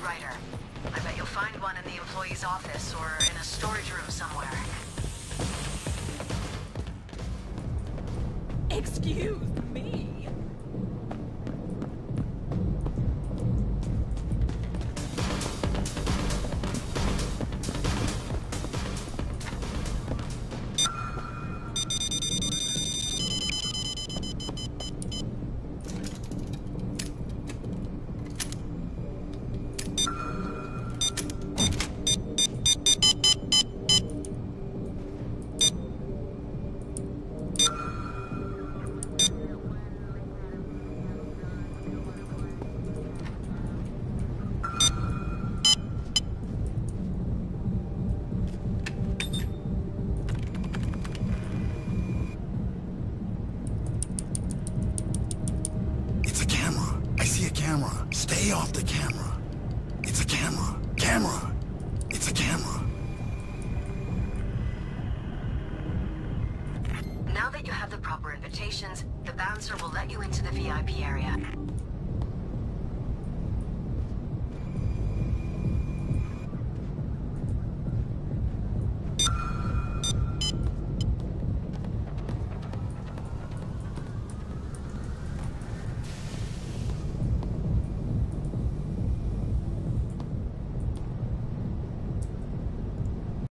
Ryder. I bet you'll find one in the employee's office or in a storage room somewhere. Excuse me? Stay off the camera. It's a camera. Camera. It's a camera. Now that you have the proper invitations, the bouncer will let you into the VIP area.